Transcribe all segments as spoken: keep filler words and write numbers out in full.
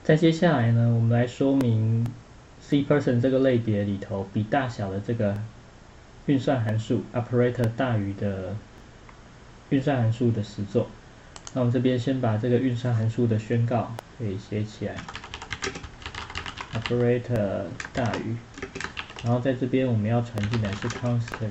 再接下来呢，我们来说明 C-person 这个类别里头比大小的这个运算函数 operator 大于的运算函数的实作。那我们这边先把这个运算函数的宣告给写起来 ，operator 大于，然后在这边我们要传进来是 constant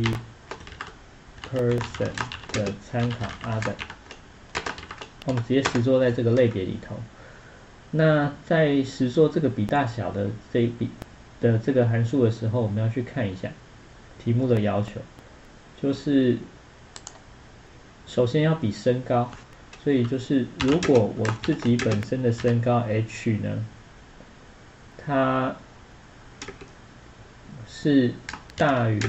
C-person 的参考 other， 我们直接实作在这个类别里头。那在实作这个比大小的这一笔的这个函数的时候，我们要去看一下题目的要求，就是首先要比身高，所以就是如果我自己本身的身高 h 呢，它是大于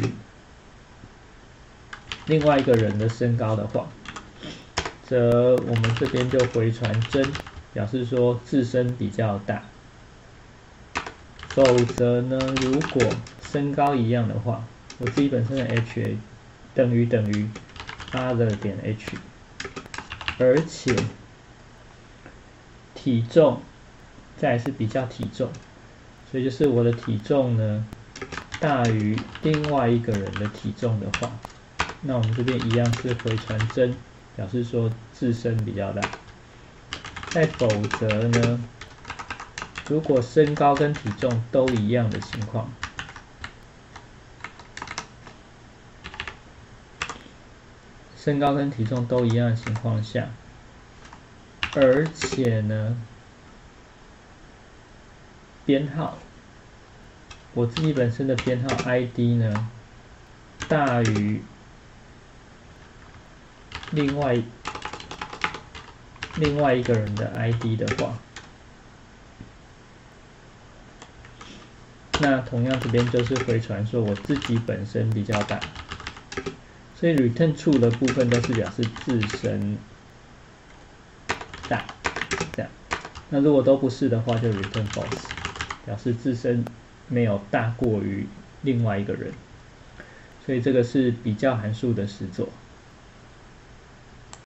另外一个人的身高的话，则我们这边就回传真，表示说自身比较大。否则呢，如果身高一样的话，我自己本身的 h 等于等于 other 点 h， 而且体重再来是比较体重，所以就是我的体重呢大于另外一个人的体重的话，那我们这边一样是回传真，表示说自身比较大。再否则呢，如果身高跟体重都一样的情况，身高跟体重都一样的情况下，而且呢，编号，我自己本身的编号 I D 呢大于另外另外一个人的 I D 的话，那同样这边就是回传说我自己本身比较大，所以 return true 的部分都是表示自身大，这样。那如果都不是的话，就 return false， 表示自身没有大过于另外一个人。所以这个是比较函数的实作。